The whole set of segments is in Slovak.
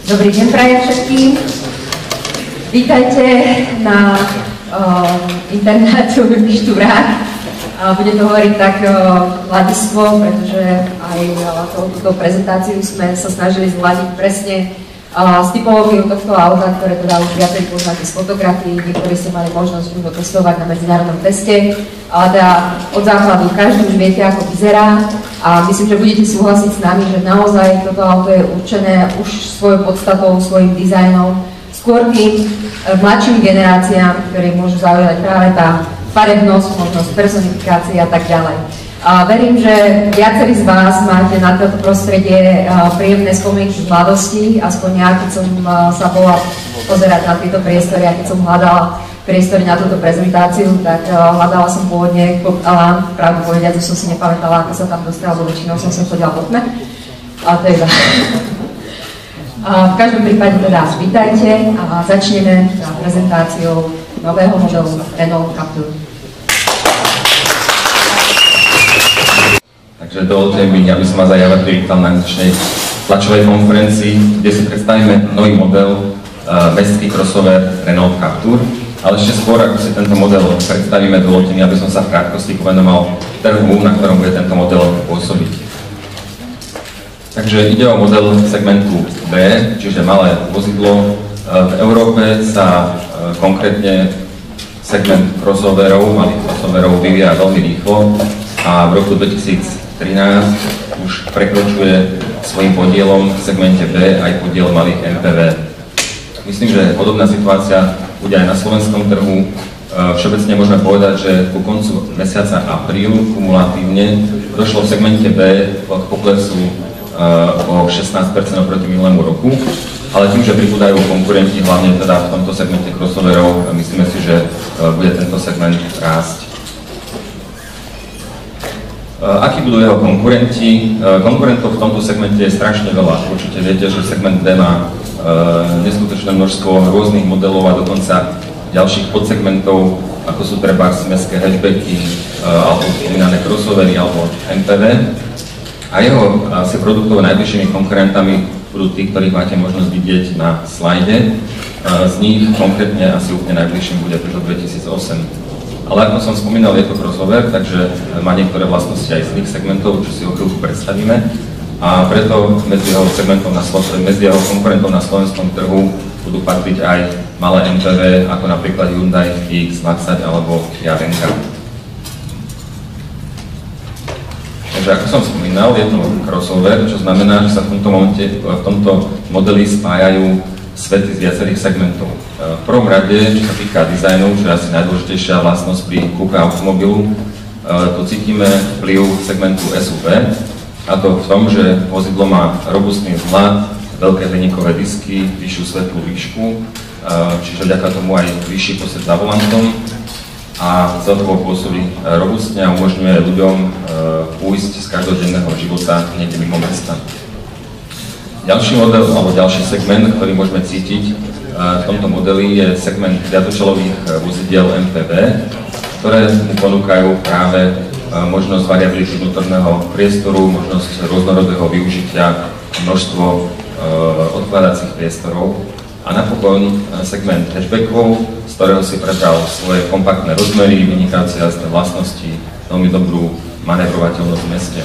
Dobrý deň prajem všetkým. Vítajte na internátu Štúrák. Bude to hovoriť tak mladistvo, pretože aj túto prezentáciu sme sa snažili zladiť presne s typológiou tohto auta, ktoré teda už viacej poznáte z fotografií, niektorí ste mali možnosť už ho testovať na medzinárodnom teste, ale teda od základu každý už viete, ako vyzerá a myslím, že budete súhlasiť s nami, že naozaj toto auto je určené už svojou podstatou, svojim dizajnom, skôr tým mladším generáciám, ktorí môžu zaujať práve tá farebnosť, možnosť personifikácie a tak ďalej. Verím, že viacerí z vás máte na toto prostredie príjemné spomienky z mladosti, aspoň ja, keď som sa bola pozerať na tieto priestory a keď som hľadala priestory na túto prezentáciu, tak hľadala som pôvodne Koptalán, pravdu povedať, že som si nepamätala, ako sa tam dostala, lebo väčšinou som sa chodila po tme. Ale to je za. V každom prípade teda vítajte a začneme prezentáciou nového modelu Renault Captur. Takže dovolte mi, aby som vás aj ja privítal na dnešnej tlačovej konferencii, kde si predstavíme nový model mestský crossover Renault Captur. Ale ešte skôr, ako si tento model predstavíme, dovolte mi, aby som sa v krátkosti povenoval trhu, na ktorom bude tento model pôsobiť. Takže ide o model segmentu B, čiže malé vozidlo. V Európe sa konkrétne segment crossoverov, malých crossoverov vyvíja veľmi rýchlo a v roku 2013 už prekročuje svojím podielom v segmente B aj podiel malých MPV. Myslím, že podobná situácia bude aj na slovenskom trhu. Všeobecne môžeme povedať, že ku koncu mesiaca apríl kumulatívne došlo v segmente B k poklesu o 16% oproti minulému roku, ale tým, že pribúdajú konkurenti, hlavne teda v tomto segmente crossoverov, myslíme si, že bude tento segment rásť. Akí budú jeho konkurenti? Konkurentov v tomto segmente je strašne veľa. Určite viete, že segment D má neskutočné množstvo rôznych modelov a dokonca ďalších podsegmentov, ako sú trebárs mestské hatchbacky, alebo spomínané crossovery, alebo MPV. A jeho asi produktov najbližšími konkurentami budú tí, ktorých máte možnosť vidieť na slajde. Z nich konkrétne asi úplne najbližším bude Peugeot 2008. Ale ako som spomínal, je to crossover, takže má niektoré vlastnosti aj z iných segmentov, čo si o chvíľku predstavíme. A preto medzi jeho konkurentov na slovenskom trhu budú patriť aj malé MPV, ako napríklad Hyundai X20 alebo Kia Venga. Takže ako som spomínal, je to crossover, čo znamená, že sa v tomto modeli spájajú svety z viacerých segmentov. V prvom rade, čo sa týka dizajnu, čo je asi najdôležitejšia vlastnosť pri kúpe automobilu, tu cítime vplyv segmentu SUV, a to v tom, že vozidlo má robustný vzhľad, veľké hliníkové disky, vyššiu svetlú výšku, čiže vďaka tomu aj vyšší posed za volantom a celkovo pôsobí robustne a umožňuje ľuďom ujsť z každodenného života niekde mimo mesta. Ďalší model, alebo ďalší segment, ktorý môžeme cítiť v tomto modeli, je segment viatočelových vozidiel MPV, ktoré mu ponúkajú práve možnosť variability vnútorného priestoru, možnosť rôznorodého využitia, množstvo odkladacích priestorov a napokon segment hatchbackov, z ktorého si prebral svoje kompaktné rozmery, vynikajúce jazdné vlastnosti, veľmi dobrú manevrovateľnosť v meste.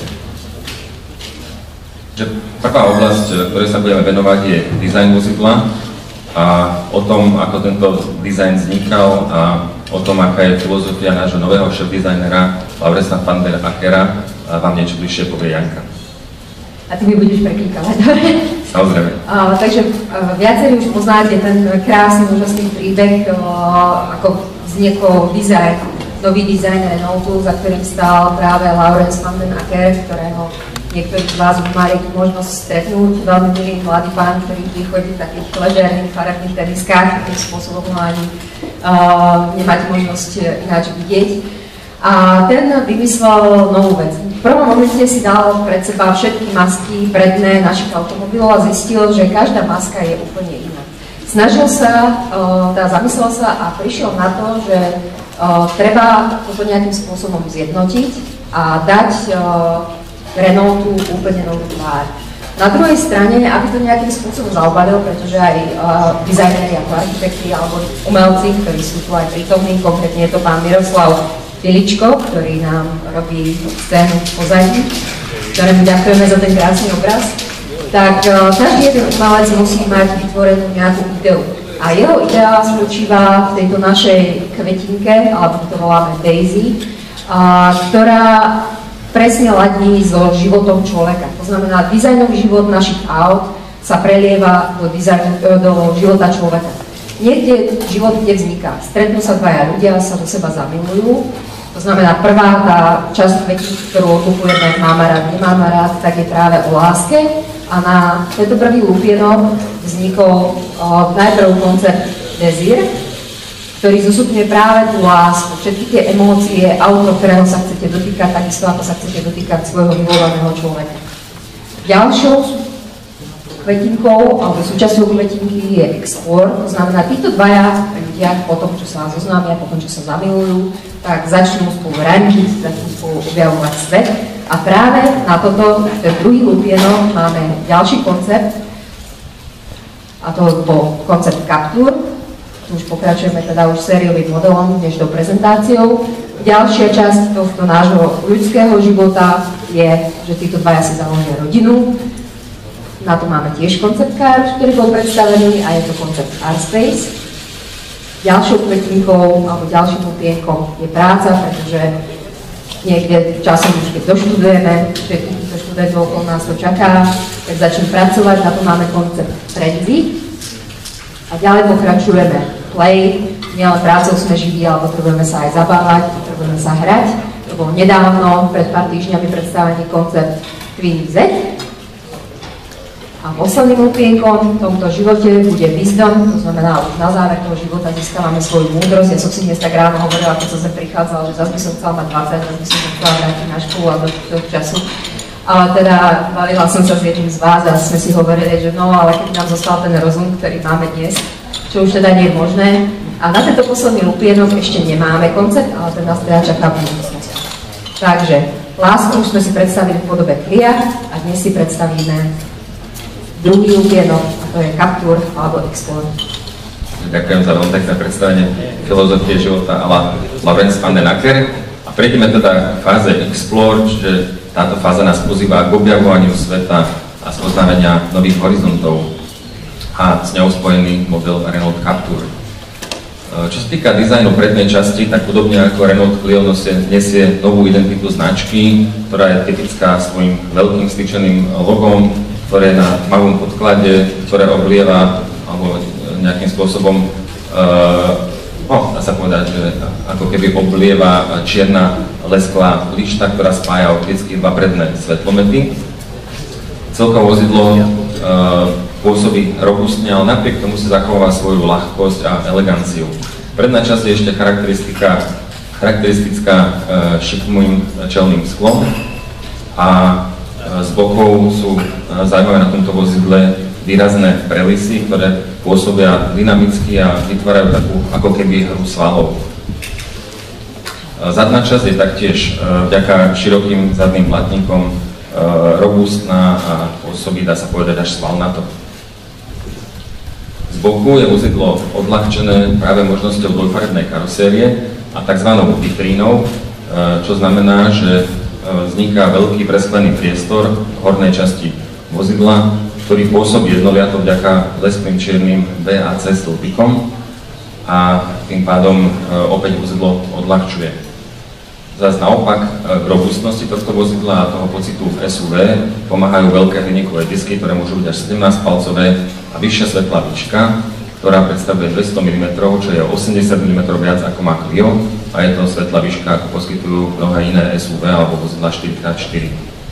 Prvá oblasť, ktorej sa budeme venovať, je dizajn vozidla a o tom, ako tento dizajn vznikal a o tom, aká je filozofia nášho nového šéf-dizajnera Lauresa van der Achera, vám niečo bližšie povie Janka. A ty mi budeš preklikávať, dobre? Samozrejme. Takže viacerí už poznáte ten krásny, úžasný príbeh, ako vznikol dizajn, nový dizajn Renaultu, za ktorým stál práve Laurens van den Acher, ktorého niektorí z vás už mali možnosť stretnúť, veľmi milý mladý pán, ktorý vždy chodí v takých ležérnych farebných teniskách, takým spôsobom ani nemáte možnosť ináč vidieť. A ten vymyslel novú vec. V prvom momente si dal pred seba všetky masky predné našich automobilov a zistil, že každá maska je úplne iná. Snažil sa, zamyslel sa a prišiel na to, že treba toto nejakým spôsobom zjednotiť a dať Renaultu úplne novú tvár. Na druhej strane, aby to nejakým spôsobom zaobalil, pretože aj dizajneri ako architekti alebo umelci, ktorí sú tu aj prítomní, konkrétne je to pán Miroslav Filičko, ktorý nám robí scénu v pozadí, ktorému ďakujeme za ten krásny obraz, tak každý jeden umelec musí mať vytvorenú nejakú ideu. A jeho idea spočíva v tejto našej kvetinke, alebo to voláme Daisy, ktorá presne ladí so životom človeka. To znamená, dizajnový život našich aut sa prelieva do života človeka. Niekde život kde vzniká. Stretnú sa dvaja ľudia, sa do seba zamilujú. To znamená, prvá tá časť kvetinky, ktorú okupujeme, máme rád, nemáme rád, tak je práve o láske. A na tento prvý lupienok vznikol najprv koncept Desir, ktorý zosúbňuje práve tú lásku, všetky tie emócie, auto, ktorého sa chcete dotýkať, takisto ako sa chcete dotýkať svojho milovaného človeka. Ďalšou kvetinkou, alebo súčasťou kvetinky je Explore, to znamená, títo dvaja ľudia po tom, čo sa zoznámia, po tom, čo sa zamilujú, tak začnú spolu raniť, začnú spolu objavovať svet. A práve na toto, ten druhý lupienok, máme ďalší koncept, a to bol koncept Capture. Už pokračujeme teda už sériovým modelom dnešnou prezentáciou. Ďalšia časť tohto nášho ľudského života je, že títo dvaja si založia rodinu. Na to máme tiež koncept car, ktorý bol predstavený, a je to koncept Arspace. Ďalšou kvetinkou alebo ďalším lupienkom je práca, pretože niekde časom, keď doštudujeme, všetkých týchto študentov okolo nás to čaká, keď začnú pracovať, na to máme koncept Frenzy. A ďalej pokračujeme play, nielen prácou sme živí, ale potrebujeme sa aj zabávať, potrebujeme sa hrať. To bolo nedávno, pred pár týždňami predstavený koncept Twin Z. A posledným lupienkom v tomto živote bude wisdom, to znamená, už na záver toho života získavame svoju múdrosť. Ja som si dnes tak ráno hovorila, keď som sem prichádzala, že zase by som chcela mať 20, zase by som chcela vrátiť na školu a do toho času. Ale teda bavila som sa s jedným z vás a sme si hovorili, že no, ale keď nám zostal ten rozum, ktorý máme dnes, čo už teda nie je možné. A na tento posledný lupienok ešte nemáme koncept, ale ten nás teda čaká v budúcnosti. Takže lásku už sme si predstavili v podobe Clear a dnes si predstavíme druhý lupienok, a to je Capture alebo Explore. Ďakujem za veľmi pekné predstavenie filozofie života a la Laurence van den Acker. A prejdeme teda k fáze Explore, čiže táto fáza nás pozýva k objavovaniu sveta a spoznávania nových horizontov a s ňou spojený model Renault Captur. Čo sa týka dizajnu prednej časti, tak podobne ako Renault Clio nesie novú identitu značky, ktorá je typická svojím veľkým styčeným logom, ktoré je na tmavom podklade, ktoré oblieva alebo nejakým spôsobom dá sa povedať, že ako keby oblieva čierna lesklá lišta, ktorá spája opticky dva predné svetlomety. Celkovo vozidlo pôsobí robustne, ale napriek tomu si zachováva svoju ľahkosť a eleganciu. Predná časť je ešte charakteristická šikmým čelným sklom a z bokov sú zaujímavé na tomto vozidle výrazné prelisy, ktoré pôsobia dynamicky a vytvárajú takú ako keby hru svalov. Zadná časť je taktiež vďaka širokým zadným platníkom robustná a pôsobí, dá sa povedať, až svalnato. Z boku je vozidlo odľahčené práve možnosťou dvojfarebnej karosérie a tzv. Vitrínou, čo znamená, že vzniká veľký presklený priestor v hornej časti vozidla, ktorý pôsobí jednoliato vďaka lesklým čiernym B a C stĺpikom a tým pádom opäť vozidlo odľahčuje. Zas naopak k robustnosti tohto vozidla a toho pocitu v SUV pomáhajú veľké hliníkové disky, ktoré môžu byť až 17-palcové a vyššia svetlá výška, ktorá predstavuje 200 mm, čo je 80 mm viac ako má Clio a je to svetlá výška, ako poskytujú mnohé iné SUV alebo vozidla 4x4.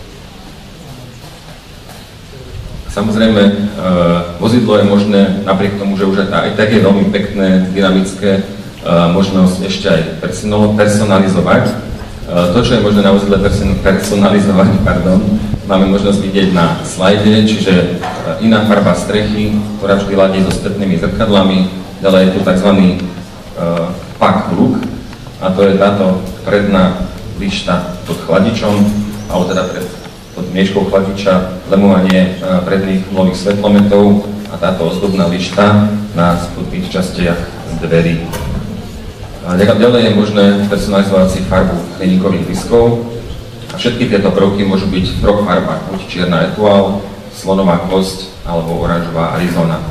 Samozrejme, vozidlo je možné, napriek tomu, že už aj tak je veľmi pekné, dynamické, možnosť ešte aj personalizovať. To, čo je možné na vozidle personalizovať, máme možnosť vidieť na slajde, čiže iná farba strechy, ktorá vždy ladí so spätnými zrkadlami, ďalej je tu tzv. Pack look, a to je táto predná lišta pod chladičom, alebo teda pred pod mieškou chladiča, lemovanie predných nových svetlometov a táto ozdobná lišta na spodných častiach dverí. Ďalej je možné personalizovať si farbu hliníkových diskov a všetky tieto prvky môžu byť v troch farbách, buď čierna etuál, slonová kosť alebo oranžová Arizona.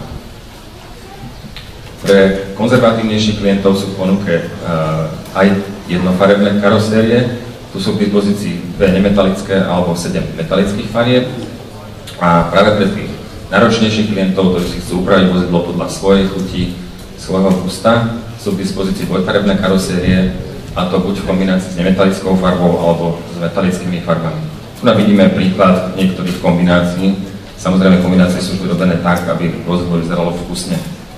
Pre konzervatívnejších klientov sú v ponuke aj jednofarebné karosérie. Tu sú k dispozícii 2 nemetalické alebo 7 metalických farieb. A práve pre tých náročnejších klientov, ktorí si chcú upraviť vozidlo podľa svojej chuti, svojho gusta, sú k dispozícii dvojfarebné karosérie, a to buď v kombinácii s nemetalickou farbou alebo s metalickými farbami. Tu vidíme príklad niektorých kombinácií. Samozrejme, kombinácie sú vyrobené tak, aby vozidlo vyzeralo vkusne.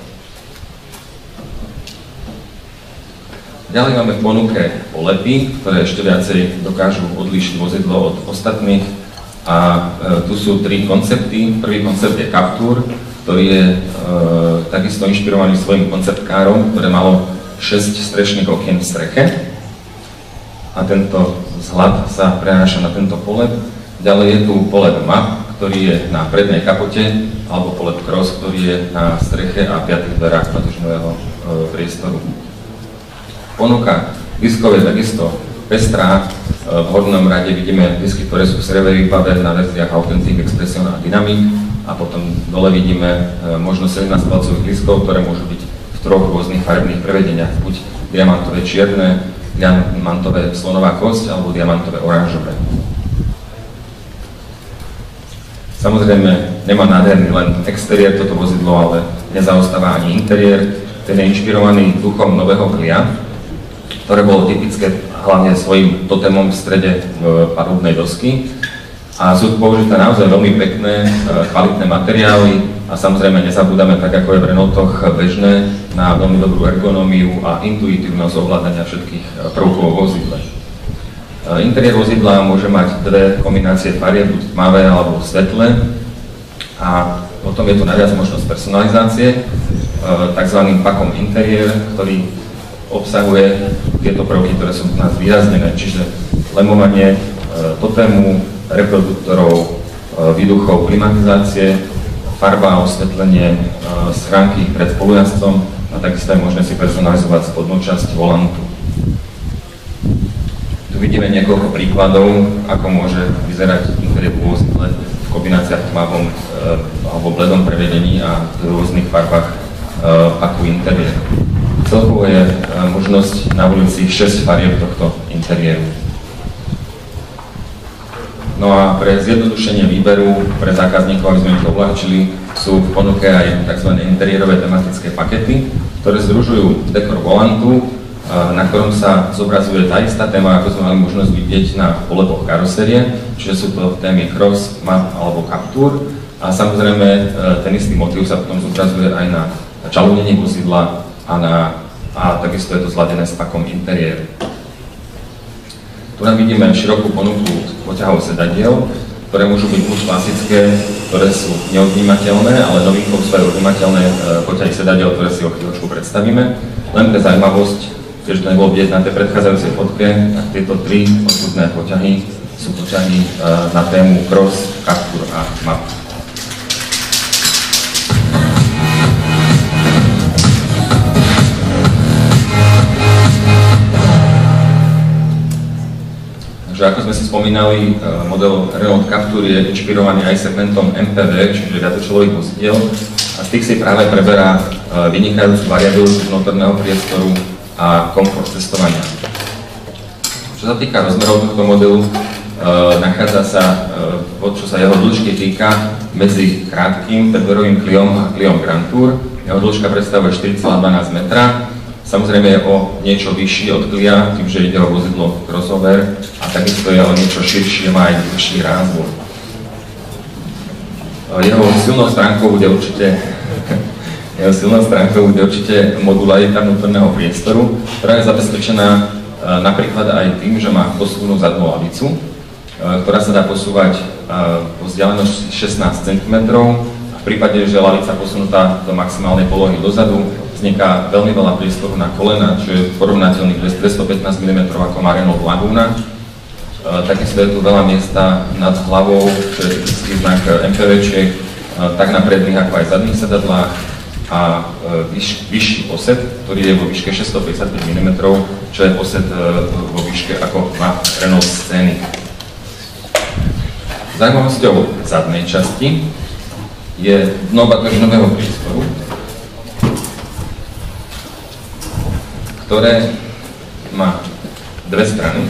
Ďalej máme v ponuke polepy, ktoré ešte viacej dokážu odlíšiť vozidlo od ostatných. A tu sú 3 koncepty. Prvý koncept je Captur, ktorý je takisto inšpirovaný svojim konceptkárom, ktoré malo 6 strešných okien v streche. A tento vzhľad sa prenáša na tento polep. Ďalej je tu polep Map, ktorý je na prednej kapote, alebo polep Cross, ktorý je na streche a 5 dverách padužinového priestoru. Ponuka diskov je takisto pestrá. V hornom rade vidíme disky, ktoré sú v sériovej výbave na verziách Authentic, Expression a Dynamic. A potom dole vidíme možno 17 palcových diskov, ktoré môžu byť v 3 rôznych farebných prevedeniach. Buď diamantové čierne, diamantové slonová kosť alebo diamantové oranžové. Samozrejme, nemá nádherný len exteriér toto vozidlo, ale nezaostáva ani interiér. Ten je inšpirovaný duchom nového Clia, ktoré bolo typické hlavne svojím totémom v strede palubnej dosky. A sú použité naozaj veľmi pekné, kvalitné materiály a samozrejme nezabúdame, tak ako je v Renaultoch bežné, na veľmi dobrú ergonómiu a intuitívnosť ovládania všetkých prvkov vo vozidle. Interiér vozidla môže mať 2 kombinácie farieb, buď tmavé alebo svetlé. A potom je tu najviac možnosť personalizácie, takzvaným pakom interiér, ktorý obsahuje tieto prvky, ktoré sú u nás výraznené, čiže lemovanie totému, reproduktorov, výduchov, klimatizácie, farba, osvetlenie, schránky pred spolujazdcom a takisto je možné si personalizovať spodnú časť volantu. Tu vidíme niekoľko príkladov, ako môže vyzerať interiér vo vozidle v kombináciách tmavom alebo bledom prevedení a v rôznych farbách paku interiér. Celkovo je možnosť navoliť si 6 farieb tohto interiéru. No a pre zjednodušenie výberu pre zákazníkov, aby sme ich uľahčili, sú v ponuke aj tzv. Interiérové tematické pakety, ktoré združujú dekor volantu, na ktorom sa zobrazuje tá istá téma, ako sme mali možnosť vidieť na polepoch karosérie, čiže sú to témy Cross, Map alebo Captur. A samozrejme ten istý motív sa potom zobrazuje aj na čalúnení vozidla a takisto je to zladené s pakom interiéru. Tu nám vidíme širokú ponuku poťahov sedadiel, ktoré môžu byť buď klasické, ktoré sú neodnímateľné, ale novinkou sú aj odnímateľné poťahy sedadiel, ktoré si o chvíľočku predstavíme. Len pre zaujímavosť, keďže to nebolo vidieť na tej predchádzajúcej fotke, tak tieto 3 odsudné poťahy sú poťahy na tému Cross, Captur a Map. Takže ako sme si spomínali, model Renault Captur je inšpirovaný aj segmentom MPV, čiže viacúčelových vozidiel, a z tých si práve preberá vynikajúcu variabilitu vnútorného priestoru a komfort cestovania. Čo sa týka rozmerov tohto modelu, nachádza sa, čo sa jeho dĺžky týka, medzi krátkým pedverovým Cliom a Cliom Grand Tour. Jeho dĺžka predstavuje 4,12 metra. Samozrejme je o niečo vyšší od Clia, tým, že ide o vozidlo crossover, a takisto je o niečo širšie, má aj vyšší rázvor. Jeho silnou stránkou bude určite modularita vnútorného priestoru, ktorá je zabezpečená napríklad aj tým, že má posuvnú zadnú lavicu, ktorá sa dá posúvať po vzdialenosti 16 cm. A v prípade, že lavica posunutá do maximálnej polohy dozadu, vzniká veľmi veľa priestoru na kolena, čo je porovnateľný 215 mm ako má Renault Laguna. Takisto je tu veľa miesta nad hlavou, čo je typický znak MPV-čiek, tak na predných ako aj zadných sedadlách a vyšší osed, ktorý je vo výške 655 mm, čo je osed vo výške ako má Renault Scenic. Zaujímavosťou zadnej časti je dno bagažového priestoru, ktoré má dve strany.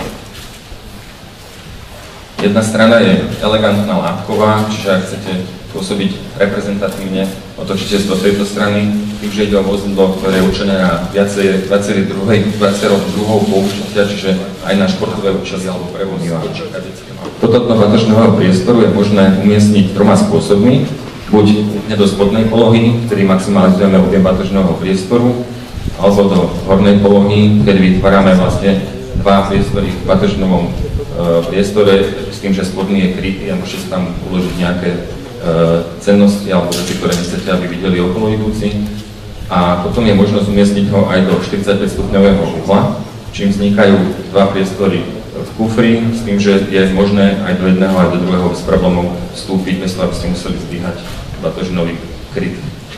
Jedna strana je elegantná látková, čiže ak chcete pôsobiť reprezentatívne, otočíte sa do tejto strany, tým, že ide o vozidlo, ktoré je určené na viacero druhov použitia, čiže aj na športové účasy alebo prevozy. Toto dno bagažného priestoru je možné umiestniť troma spôsobmi, buď do spodnej polohy, ktorý maximalizujeme objem bagažného priestoru, alebo do hornej polohy, keď vytvárame vlastne dva priestory v bagažnovom priestore, s tým, že spodný je krytý a môžete tam uložiť nejaké cennosti alebo veci, ktoré nechcete, aby videli okoloidúci. A potom je možnosť umiestniť ho aj do 45 stupňového uhla, čím vznikajú dva priestory v kufri, s tým, že je možné aj do jedného, aj do druhého bez problémov vstúpiť, bez toho, aby ste museli zdvíhať batožinový kryt.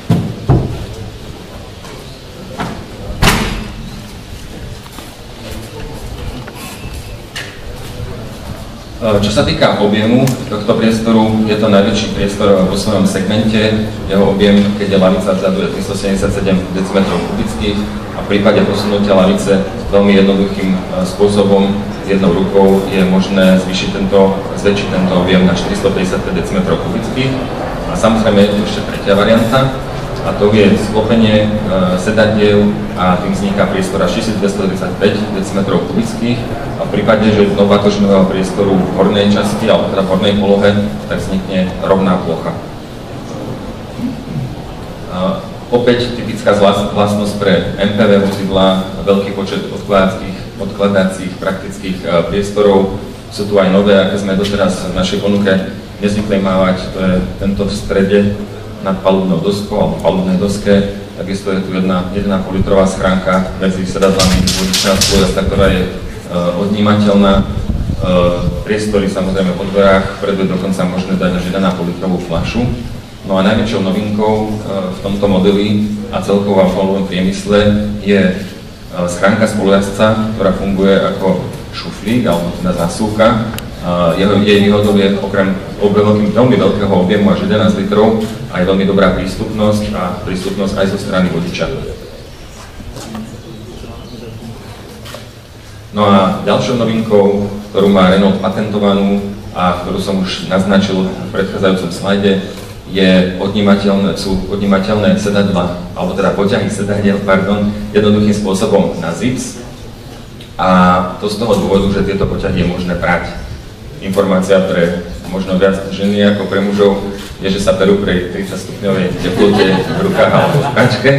Čo sa týka objemu tohto priestoru, je to najväčší priestor vo svojom segmente. Jeho objem, keď je lavica vzadu, je 377 cm3 a v prípade posunutia lavice veľmi jednoduchým spôsobom s jednou rukou je možné zväčšiť tento objem na 455 cm3. A samozrejme je tu ešte tretia varianta, a to je sklopenie sedadiel a tým vzniká priestor až 1235 cm3 a v prípade, že do batožinového priestoru v hornej časti alebo teda v hornej polohe, tak vznikne rovná plocha. Opäť typická vlastnosť pre MPV vozidla, veľký počet odkladacích praktických priestorov. Sú tu aj nové, aké sme doteraz v našej ponuke nezvykli mávať, to je tento v strede nad palubnou doskou alebo palubnej doske. Takisto je tu jedna 1,5 litrová schránka medzi sedadlami, vodičná spolujazda, ktorá je odnímateľná. Priestory samozrejme po dverách, vpredu je dokonca možné dať až 1,5 litrovú fľašu. No a najväčšou novinkou v tomto modeli a celkovo v automobilovom priemysle je schránka spolujazca, ktorá funguje ako šuflík alebo teda zásuvka. Jej výhodou je okrem veľmi veľkého objemu až 11 litrov aj veľmi dobrá prístupnosť a prístupnosť aj zo strany vodiča. No a ďalšou novinkou, ktorú má Renault patentovanú a ktorú som už naznačil v predchádzajúcom slajde, sú odnímateľné sedadla, alebo teda poťahy sedadiel, jednoduchým spôsobom na zips. A to z toho dôvodu, že tieto poťahy je možné prať. Informácia pre možno viac ženy ako pre mužov je, že sa perú pri 30 stupňovej teplote v rukách alebo v pračke.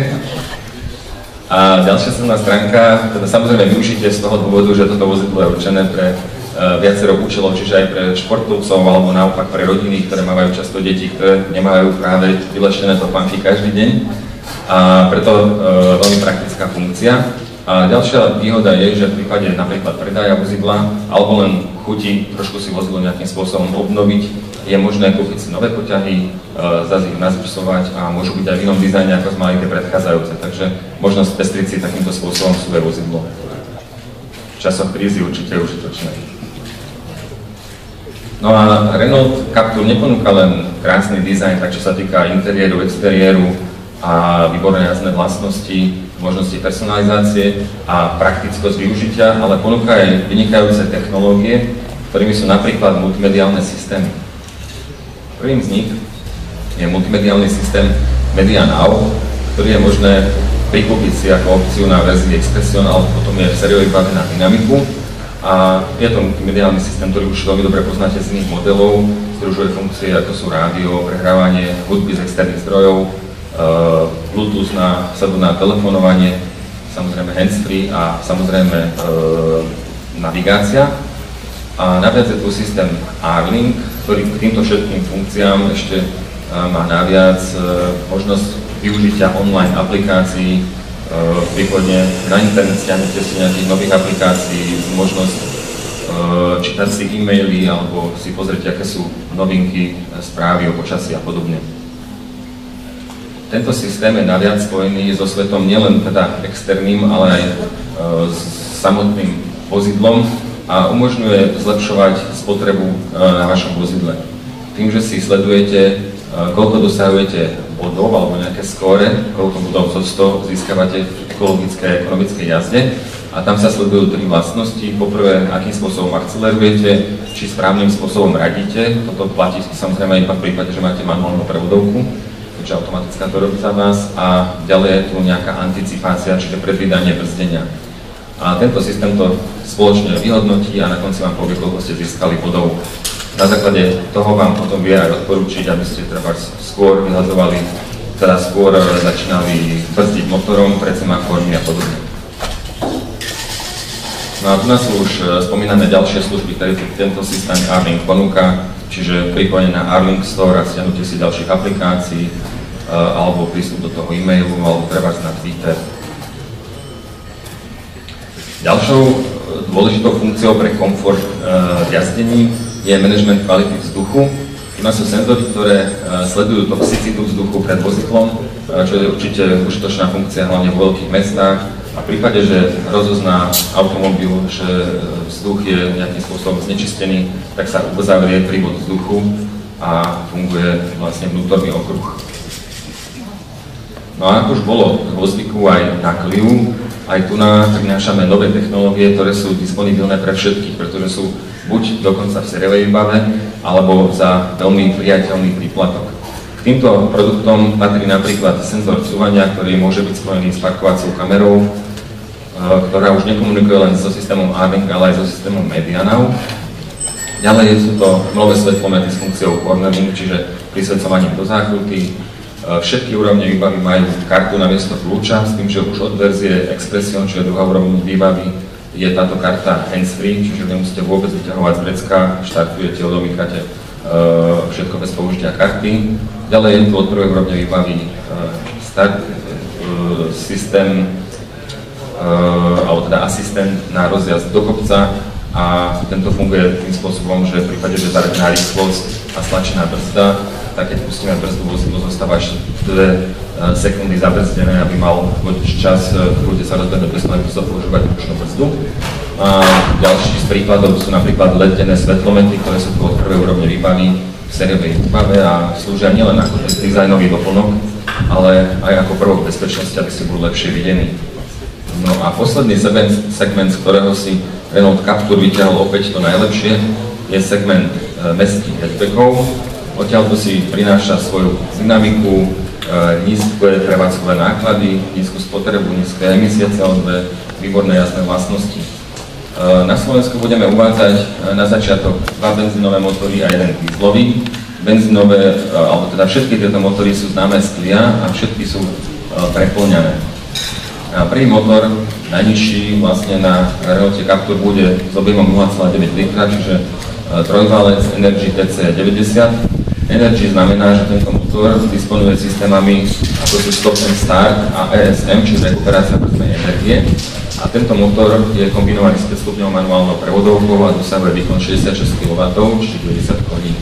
A ďalšia silná stránka, teda samozrejme využitie z toho dôvodu, že toto vozidlo je určené pre viacero účelov, čiže aj pre športovcov alebo naopak pre rodiny, ktoré majú často deti, ktoré nemajú práve vylečené topánky každý deň. A preto veľmi praktická funkcia. A ďalšia výhoda je, že v prípade napríklad predaja vozidla alebo len chuti trošku si vozidlo nejakým spôsobom obnoviť, je možné kúpiť si nové poťahy, zase ich nazipsovať a môžu byť aj v inom dizajne, ako sme mali tie predchádzajúce. Takže možnosť pestriť si takýmto spôsobom svoje vozidlo. V časoch krízy určite je užitočné. No a Renault Captur neponúka len krásny dizajn, tak čo sa týka interiéru, exteriéru a výborné jazdné vlastnosti, možnosti personalizácie a praktickosť využitia, ale ponúka aj vynikajúce technológie, ktorými sú napríklad multimediálne systémy. Prvým z nich je multimediálny systém Media Now, ktorý je možné prikúpiť si ako opciu na verzii Expression, alebo potom je v sériovej výbave na dynamiku. A je to multimediálny systém, ktorý už veľmi dobre poznáte z iných modelov, združuje funkcie ako sú rádio, prehrávanie hudby z externých zdrojov, Bluetooth na telefonovanie, samozrejme handsfree a samozrejme navigácia. A naviac je tu systém R-Link, ktorý k týmto všetkým funkciám ešte má naviac možnosť využitia online aplikácií, prípadne na internet stiahnete si nejakých nových aplikácií, možnosť čítať si e-maily alebo si pozrieť, aké sú novinky, správy o počasí a podobne. Tento systém je naviac spojený so svetom nielen teda externým, ale aj s samotným vozidlom a umožňuje zlepšovať spotrebu na vašom vozidle. Tým, že si sledujete, koľko dosahujete bodov alebo nejaké skóre, koľko bodov zo 100 získavate v ekologickej a ekonomickej jazde. A tam sa sledujú tri vlastnosti. Poprvé, akým spôsobom akcelerujete, či správnym spôsobom radíte. Toto platí samozrejme iba v prípade, že máte manuálnu prevodovku, keďže automatická to robí za vás. A ďalej je tu nejaká anticipácia, čiže predvídanie brzdenia. A tento systém to spoločne vyhodnotí a na konci vám povie, koľko ste získali bodov. Na základe toho vám potom vie aj odporúčiť, aby ste treba skôr vyhadzovali, teda skôr začínali brzdiť motorom, pred semaformi a podobne. No a tu nás sú už spomínané ďalšie služby, ktoré tento systém Arlink ponúka, čiže pripojenie na Arlink Store a stiahnutie si ďalších aplikácií, alebo prístup do toho e-mailu, alebo treba na Twitter. Ďalšou dôležitou funkciou pre komfort v jazdení je management kvality vzduchu. Tu nás sú senzory, ktoré sledujú toxicitu vzduchu pred vozidlom, čo je určite užitočná funkcia hlavne v veľkých mestách. A v prípade, že rozozná automobil, že vzduch je nejakým spôsobom znečistený, tak sa uzavrie prívod vzduchu a funguje vlastne vnútorný okruh. No a ako už bolo vo zvyku aj na Cliu, aj tu prinášame nové technológie, ktoré sú disponibilné pre všetkých, pretože sú buď dokonca v sériovej výbave, alebo za veľmi priateľný príplatok. K týmto produktom patrí napríklad senzor cúvania, ktorý môže byť spojený s parkovacou kamerou, ktorá už nekomunikuje len so systémom Arlink, ale aj so systémom Medianav. Ďalej sú to nové svetlomety s funkciou cornering, čiže prisvedcovaním do záchruty. Všetky úrovne výbavy majú kartu namiesto kľúča, s tým, že už od verzie Expression, čiže druhá úroveň výbavy, je táto karta hands-free, čiže nemusíte vôbec vyťahovať z vrecka, štartujete, odomýkate všetko bez použitia karty. Ďalej je tu od prvej úrovne výbavy start systém, alebo teda asistent na rozjazd do kopca a tento funguje tým spôsobom, že v prípade, že zaradná rýchlosť a stlačená brzda, tak keď pustíme brzdu, vozidlo zostáva ešte 2 sekundy zabrzdené, aby mal vodič čas v kľude sa rozbehnúť bez toho, aby musel používať ručnú brzdu. A ďalší z príkladov sú napríklad letené svetlomety, ktoré sú tu od prvej úrovne výbavy v sériovej výbave a slúžia nielen ako dizajnový doplnok, ale aj ako prvok bezpečnosti, aby ste boli lepšie videní. No a posledný segment, z ktorého si Renault Captur vyťahol opäť to najlepšie, je segment mestských hatchbackov. Odtiaľto si prináša svoju dynamiku, nízke prevádzkové náklady, nízku spotrebu, nízke emisie CO2, výborné jasné vlastnosti. Na Slovensku budeme uvádzať na začiatok 2 benzínové motory a 1 dieselový. Benzínové, alebo teda všetky tieto motory sú známe z Clia a všetky sú preplňané. Prvý motor, najnižší vlastne na Renault Captur, bude s objemom 0,9 litra, čiže trojvalec Energy TC 90. Energy znamená, že tento motor disponuje systémami ako sú Stop and Start a ESM, čiže rekuperácia brzdnej energie. A tento motor je kombinovaný s 5-stupňovou manuálnou prevodovkou a dosahuje výkon 66 kW, čiže 90 koní.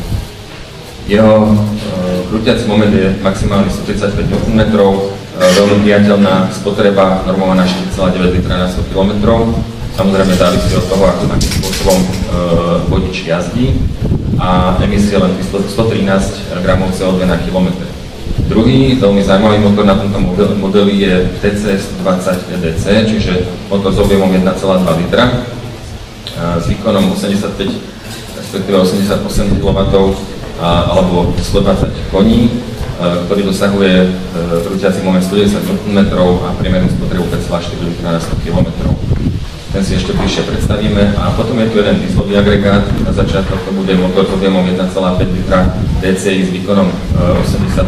Jeho krútiaci moment je maximálny 135 Nm, veľmi priateľná spotreba normovaná 4,9 litra na 100 km. Samozrejme závisí od toho, akým spôsobom vodič jazdí a emisie len 113 gramov CO2 na kilometr. Druhý veľmi zaujímavý motor na tomto modeli je TC120 EDC, čiže motor s objemom 1,2 litra s výkonom 85, respektíve 88 kW alebo 120 koní, ktorý dosahuje krútiaci moment 110 Nm a priemernú spotrebu 5,4 litra na 100 km. Ten si ešte bližšie predstavíme. A potom je tu jeden dieselový agregát. Na začiatok to bude motor s objemom 1,5 litra DCI s výkonom 88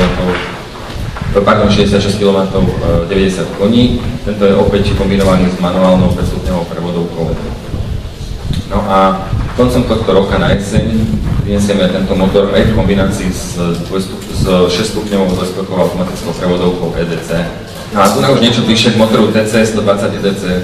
66 kW, 90 koní. Tento je opäť kombinovaný s manuálnou 5-stupňovou prevodovkou. No a koncom tohto roka na jeseň prinesieme tento motor aj v kombinácii s 6-stupňovou dvojskokovou automatickou prevodovkou EDC. No a tu už niečo bližšie k motoru TC120 EDC.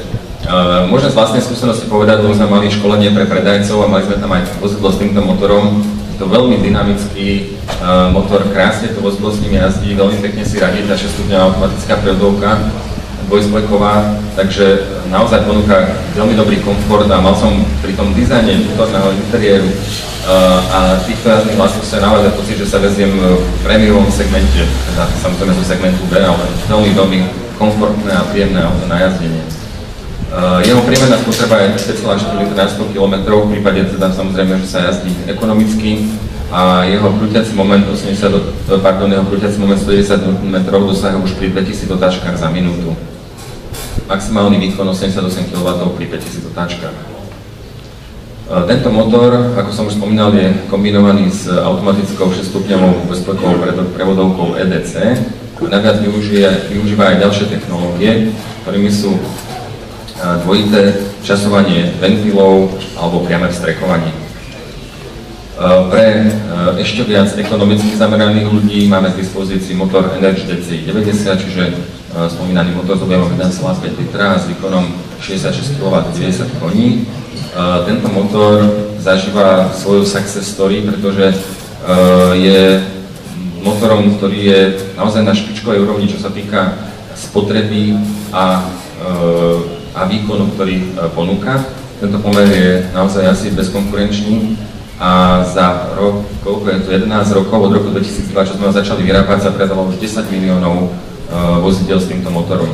Môžem z vlastnej skúsenosti povedať, lebo sme mali školenie pre predajcov a mali sme tam aj vozidlo s týmto motorom. Je to veľmi dynamický motor, krásne to vozidlo s ním jazdí, veľmi pekne si radí, tá 6-stupňová automatická prevodovka, dvojspleková, takže naozaj ponúka veľmi dobrý komfort a mal som pri tom dizajne vnútorného interiéru a týchto jazdných vlastností naozaj pocit, že sa veziem v prémiovom segmente, teda samozrejme zo segmentu B, ale veľmi, veľmi komfortné a príjemné auto na jazdenie. Jeho priemerná spotreba je 5,4 L na 100 km, v prípade teda samozrejme, že sa jazdí ekonomicky a jeho krúťací moment 190 Nm dosahuje už pri 2000 otáčkach za minútu. Maximálny výkon 88 kW pri 5000 otáčkach. Tento motor, ako som už spomínal, je kombinovaný s automatickou 6-stupňovou bezplekovou prevodovkou EDC. Naviac využíva aj ďalšie technológie, ktorými sú dvojité časovanie ventilov alebo priame vstrekovanie. Pre ešte viac ekonomicky zameraných ľudí máme k dispozícii motor Energy DCi 90, čiže spomínaný motor s objemom 1,5 litra a s výkonom 66 kW 90 koní. Tento motor zažíva svoju success story, pretože je motorom, ktorý je naozaj na špičkovej úrovni, čo sa týka spotreby a výkonu, ktorý ponúka. Tento pomer je naozaj asi bezkonkurenčný a za rok, koľko je to, 11 rokov, od roku 2002, čo sme ho začali vyrábať, sa predalo už 10 miliónov vozidel s týmto motorom.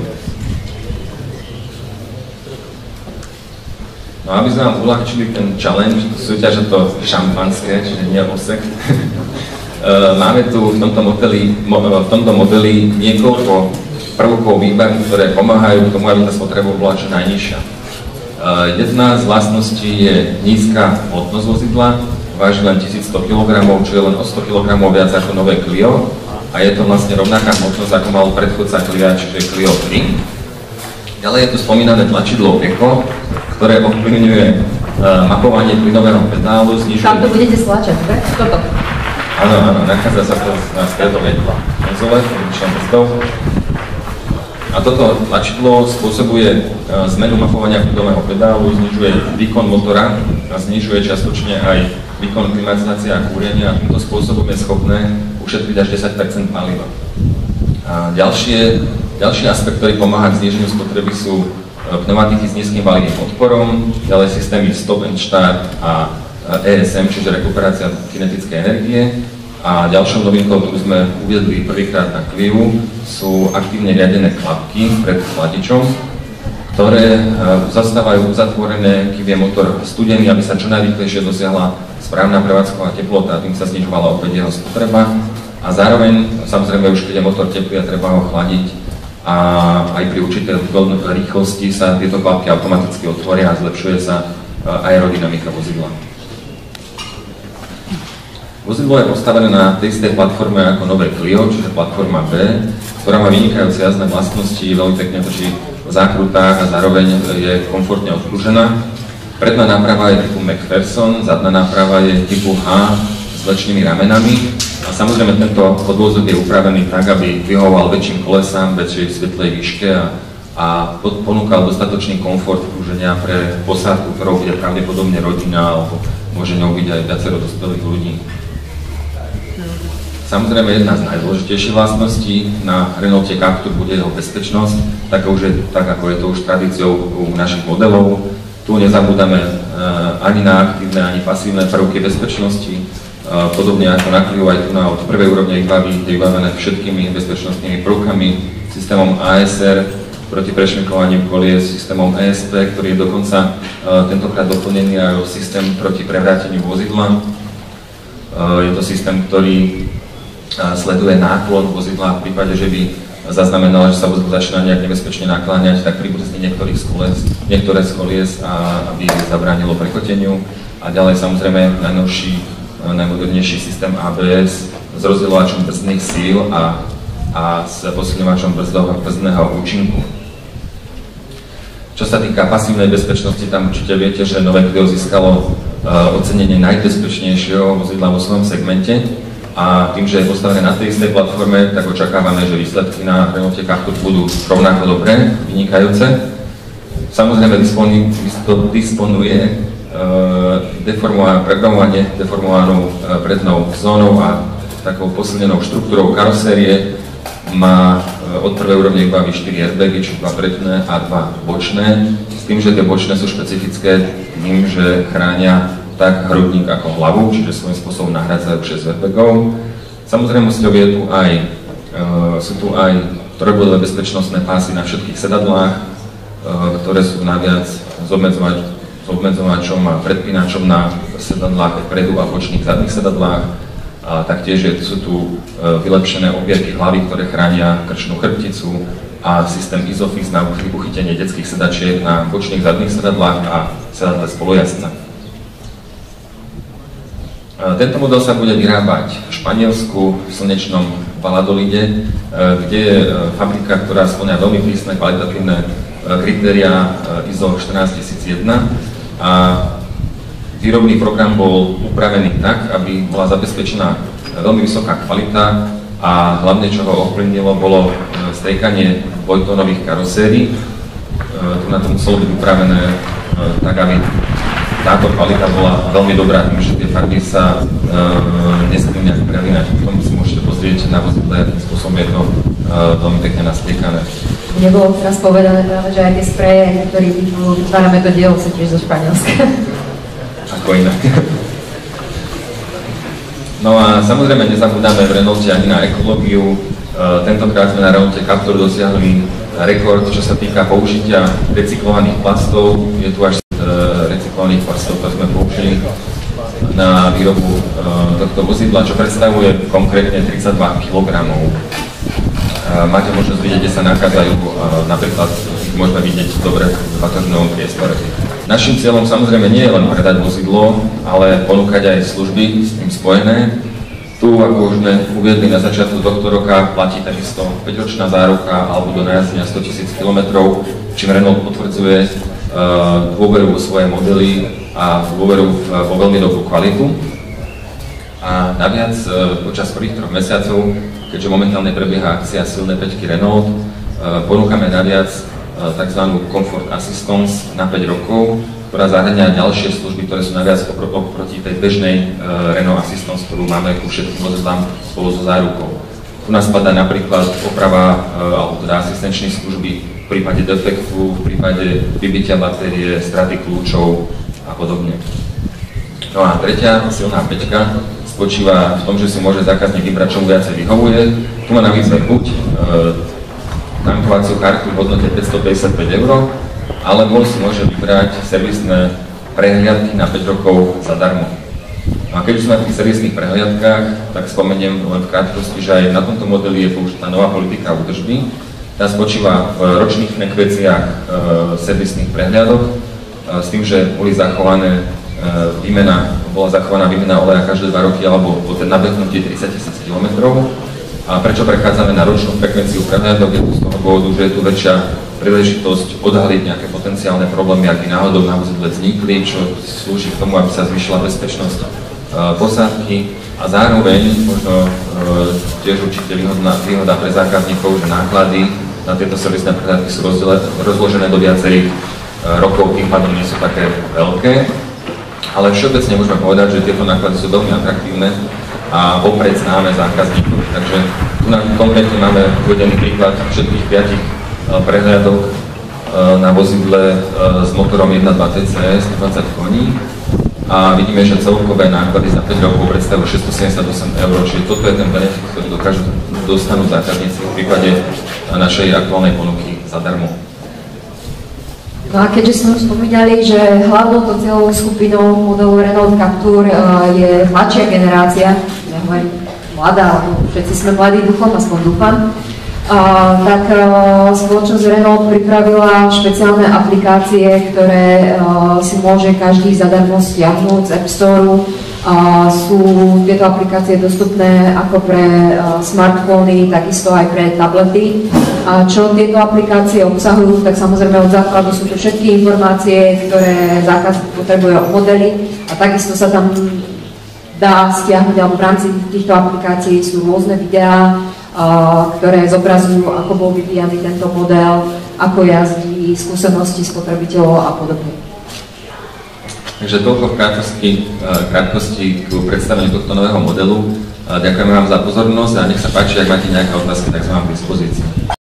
No aby sme vám uľahčili ten challenge, súťaž to šampanské, čiže nie osek. Máme tu v tomto modeli niekoľko prvkov výberu, ktoré pomáhajú k tomu, aby tá spotreba bola čo najnižšia. Jedna z vlastností je nízka hmotnosť vozidla, váži len 1100 kg, čo je len o 100 kg viac ako nové Clio a je to vlastne rovnaká hmotnosť, ako mal predchodca Clio, čiže Clio 3. Ďalej je tu spomínané tlačidlo Eco, ktoré ovplyvňuje mapovanie plynového pedálu, znižuje... Tam to budete stlačať, tak? Toto. Áno, nachádza sa to na stredovej konzole, a toto tlačidlo spôsobuje zmenu mapovania plynového pedálu, znižuje výkon motora a znižuje čiastočne aj výkon klimatizácie a kúrenia a týmto spôsobom je schopné ušetriť až 10% paliva. A ďalší aspekt, ktorý pomáha k zníženiu spotreby, sú pneumatiky s nízkym valivým odporom, ďalej systémy stop and start a ESM, čiže rekuperácia kinetickej energie. A ďalšou novinkou, ktorú sme uviedli prvýkrát na Cliu, sú aktívne riadené klapky pred chladičom, ktoré zastávajú uzatvorené, kým je motor studený, aby sa čo najrýchlejšie dosiahla správna prevádzková teplota, tým sa znižovala opäť jeho spotreba. A zároveň, samozrejme, už keď je motor teplý a treba ho chladiť, a aj pri určitej rýchlosti sa tieto klapky automaticky otvoria a zlepšuje sa aerodynamika vozidla. Vozidlo je postavené na tej istej platforme ako nové Clio, čiže platforma B, ktorá má vynikajúce jazdné vlastnosti, veľmi pekne točí v zákrutách a zároveň je komfortne odpružená. Predná náprava je typu McPherson, zadná náprava je typu H s väčšími ramenami a samozrejme tento podvozok je upravený tak, aby vyhovoval väčším kolesám, väčšej svetlej výške a ponúkal dostatočný komfort pruženia pre posádku, ktorou bude pravdepodobne rodina alebo môže ňou byť aj viacero dospelých ľudí. Samozrejme, jedna z najdôležitejších vlastností na Renault Captur bude jeho bezpečnosť, tak ako je to už tradíciou u našich modelov. Tu nezabúdame ani na aktívne, ani pasívne prvky bezpečnosti. Podobne ako na Clio, aj tu na od prvej úrovne výbavy je vybavené všetkými bezpečnostnými prvkami, systémom ASR, proti prešminkovaním kolies, systémom ESP, ktorý je dokonca tentokrát doplnený aj o systém proti prevráteniu vozidla. Je to systém, ktorý sleduje náklon vozidla v prípade, že by zaznamenala, že sa vozidlo začína nejak nebezpečne nakláňať, tak pribrzdí niektoré z kolies, aby zabránilo prekoteniu. A ďalej samozrejme najmodernejší systém ABS s rozdielovačom brzdných síl a s posilňovačom brzdného účinku. Čo sa týka pasívnej bezpečnosti, tam určite viete, že nové Clio získalo ocenenie najbezpečnejšieho vozidla vo svojom segmente. A tým, že je postavené na tej istej platforme, tak očakávame, že výsledky na Renault Captur budú rovnako dobré, vynikajúce. samozrejme disponuje programovanie deformovanou prednou zónou a takou posilnenou štruktúrou karosérie. Má od prvej úrovne iba 4 airbagy, čiže 2 predné a 2 bočné, s tým, že tie bočné sú špecifické tým, že chránia tak hrudník ako hlavu, čiže svojím spôsobom nahrádzajú 6 airbagov. Samozrejmosťou sú tu aj trojbodové bezpečnostné pásy na všetkých sedadlách, ktoré sú naviac s obmedzovačom a predpínačom na sedadlách vpredu a bočných zadných sedadlách. A taktiež sú tu vylepšené opierky hlavy, ktoré chránia krčnú chrbticu a systém Isofix na uchytenie detských sedačiek na bočných zadných sedadlách a sedadle spolujazca. Tento model sa bude vyrábať v Španielsku v slnečnom Valladolide, kde je fabrika, ktorá spĺňa veľmi prísne kvalitatívne kritériá ISO 14001 a výrobný program bol upravený tak, aby bola zabezpečená veľmi vysoká kvalita a hlavne, čo ho ovplyvnilo, bolo striekanie dvojtónových karosérií. Tu na to muselo byť upravené tak, aby táto kvalita bola veľmi dobrá, tým, že tie farby sa nesmú nejak prelínať. Potom si môžete pozrieť na vozidle, akým spôsobom je to veľmi pekne nastriekané. Nebolo teraz povedané práve, že aj tie spreje, ktorý vytvárame to dielo, sa tiež zo Španielska. Ako inak. No a samozrejme nezabúdame v Renaulte ani na ekológiu. Tentokrát sme na Renaulte Captur dosiahli rekord, čo sa týka použitia recyklovaných plastov. Je tu až recyklovaných plastov, ktoré sme použili na výrobu tohto vozidla, čo predstavuje konkrétne 32 kg. Máte možnosť vidieť, kde sa nachádzajú, napríklad môžeme vidieť dobre v bagažnovom priestore. Naším cieľom samozrejme nie je len predať vozidlo, ale ponúkať aj služby s tým spojené. Tu, ako už sme uviedli na začiatku tohto roka, platí takisto 5-ročná záruka alebo do najazdenia 100 000 km, čím Renault potvrdzuje dôveru vo svoje modely a dôveru vo veľmi dobrú kvalitu. A naviac počas prvých 3 mesiacov, keďže momentálne prebieha akcia Silné 5 Renault, ponúkame naviac tzv. Comfort Assistance na 5 rokov, ktorá zahŕňa ďalšie služby, ktoré sú naviac oproti tej bežnej Renault Assistance, ktorú máme ku všetkým vozidlám spolu so zárukou. Tu nás spadá napríklad oprava alebo teda asistenčné služby v prípade defektu, v prípade vybitia batérie, straty kľúčov a podobne. No a tretia silná 5 spočíva v tom, že si môže zákazník vybrať, čo mu viacej vyhovuje. Tu má na výber buď tankovaciu kartu v hodnote 555 €, alebo si môže vybrať servisné prehliadky na 5 rokov zadarmo. No a keď už sme na tých servisných prehliadkách, tak spomeniem len v krátkosti, že aj na tomto modeli je použitá nová politika údržby. Tá spočíva v ročných frekvenciách servisných prehliadok, s tým, že bola zachovaná výmena oleja každé 2 roky alebo po nabehnutie 30 000 km. A prečo prechádzame na ročnú frekvenciu prehliadok? Je to z toho dôvodu, že je tu väčšia príležitosť odhaliť nejaké potenciálne problémy, ak by náhodou na vozidle vznikli, čo slúži k tomu, aby sa zvýšila bezpečnosť posádky. A zároveň možno tiež určite výhoda pre zákazníkov, že náklady na tieto servisné prehliadky sú rozložené do viacerých rokov, tým pádom nie sú také veľké. Ale všeobecne môžeme povedať, že tieto náklady sú veľmi atraktívne a vopred známe zákazníkov. Takže tu konkrétne máme uvedený príklad všetkých 5 prehliadok na vozidle s motorom 1.2 TCE 120 koní. A vidíme, že celkové náklady za 5 rokov predstavujú 678 €, čiže toto je ten benefit, ktorý dostanú zákazníci v prípade našej aktuálnej ponuky zadarmo. No a keďže sme už spomínali, že hlavnou cieľovou skupinou modelu Renault Captur je mladšia generácia, ja hovorím mladá, lebo všetci sme mladí duchom, aspoň dúfam, tak spoločnosť Renault pripravila špeciálne aplikácie, ktoré si môže každý zadarmo stiahnuť z App Store. Sú tieto aplikácie dostupné ako pre smartfóny, takisto aj pre tablety. Čo tieto aplikácie obsahujú, tak samozrejme od základu sú to všetky informácie, ktoré zákazník potrebuje o modeli a takisto sa tam dá stiahnuť, alebo v rámci týchto aplikácií sú rôzne videá, ktoré zobrazujú, ako bol vyvíjaný tento model, ako jazdí, poznatky, skúsenosti spotrebiteľov a podobne. Takže toľko v krátkosti k predstaveniu tohto nového modelu. Ďakujeme vám za pozornosť a nech sa páči, ak máte nejaké otázky, tak sme vám k dispozícii.